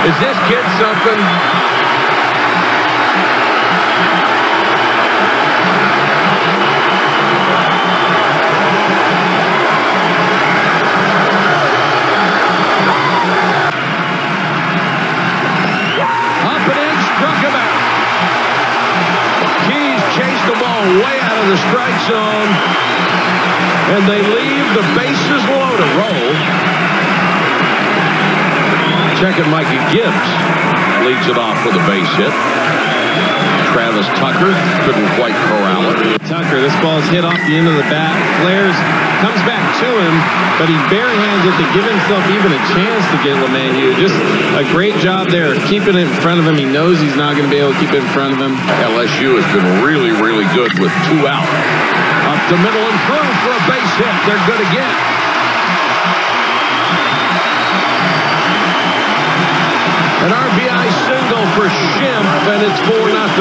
Is this kid something? Up and in, struck him out. Keys chased the ball way out of the strike zone, and they leave the bases loaded. Roll. Checking Mikey Gibbs leads it off with a base hit. Travis Tucker couldn't quite corral it. Tucker, this ball is hit off the end of the bat. Flares, comes back to him, but he barehands it to give himself even a chance to get LeMahieu. Just a great job there, keeping it in front of him. He knows he's not going to be able to keep it in front of him. LSU has been really, really good with 2 out. Up the middle and through for a base hit. They're good again. An RBI single for Schimpf, and it's 4-0.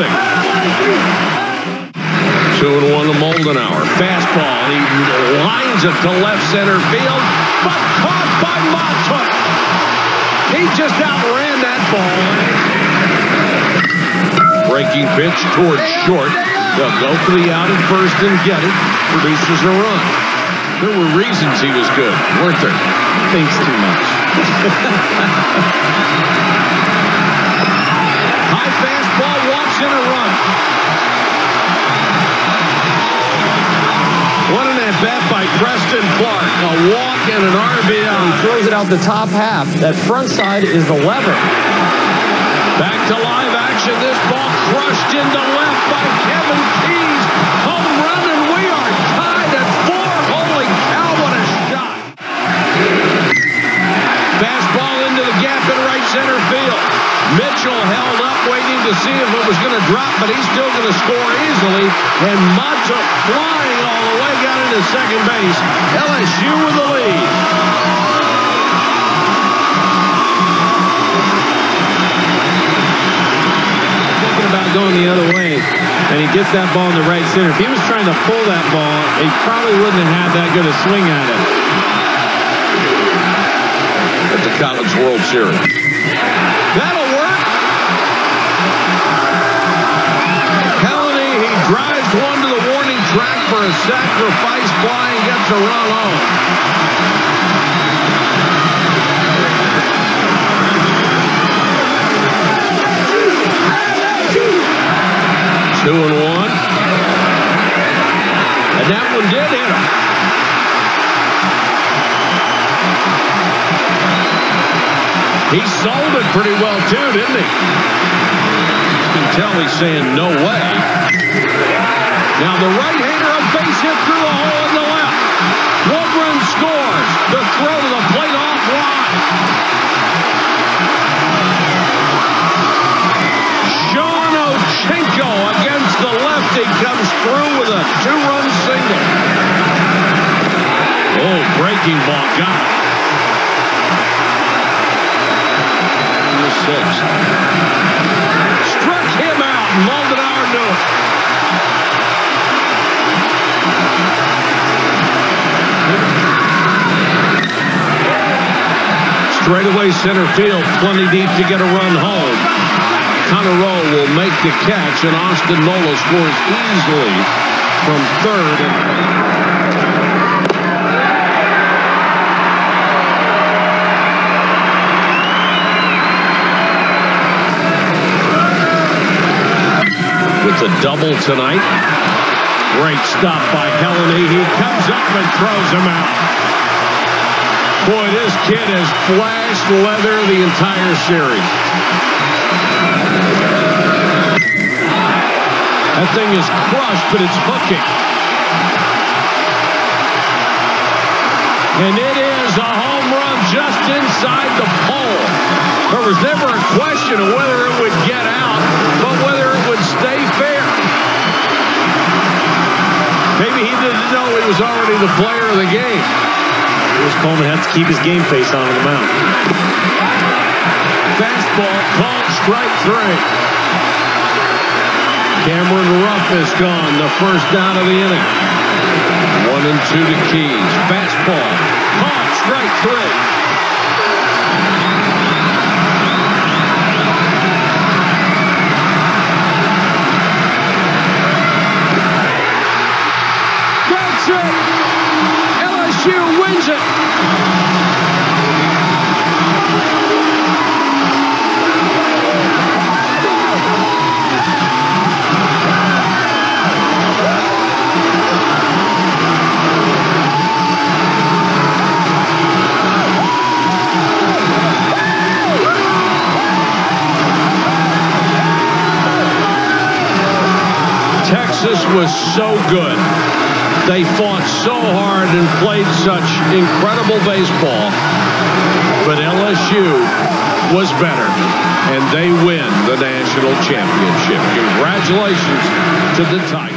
2-1 to Moldenauer. Fastball. He lines it to left center field, but caught by Mata. He just outran that ball. Breaking pitch towards short. They'll go for the out at first and get it. Produces a run. There were reasons he was good, weren't there? Thinks too much. High fastball, walks in a run. What an at-bat by Preston Clark. A walk and an RBI. He throws it out the top half. That front side is the lever. Back to live action. This ball crushed into left by Kevin Keys. Home run, and we are tied at 4. Holy cow, what a shot. Fastball into the gap in right center field. Mitchell held up waiting to see if it was going to drop, but he's still going to score easily. And Mata flying all the way, got into second base. LSU with the lead. Thinking about going the other way, and he gets that ball in the right center. If he was trying to pull that ball, he probably wouldn't have had that good a swing at it. At the College World Series. That'll work. Helene, he drives one to the warning track for a sacrifice fly and gets a run home. Two and one. And that one did hit him. He sold it pretty well, too, didn't he? You can tell he's saying no way. Now the right-hander, a base hit through the hole in the left. One run scores. The throw to the plate offline. Sean Ochenko against the lefty comes through with a 2-run single. Oh, breaking ball, got it. Struck him out. Moldenauer knew it. Straightaway center field, plenty deep to get a run home. Connereau will make the catch, and Austin Nola scores easily from third. With a double tonight. Great stop by Helene. He comes up and throws him out. Boy, this kid has flashed leather the entire series. That thing is crushed, but it's hooking. And it is a home run just inside the pole. There was never a question of whether it would get out, but whether it would stay fair. Maybe he didn't know he was already the player of the game. Bruce Coleman had to keep his game face on the mound. Fastball called strike 3. Cameron Ruff is gone, the first out of the inning. 1-2 to Keys. Fastball called strike 3. just was so good. They fought so hard and played such incredible baseball. But LSU was better, and they win the national championship. Congratulations to the Tigers.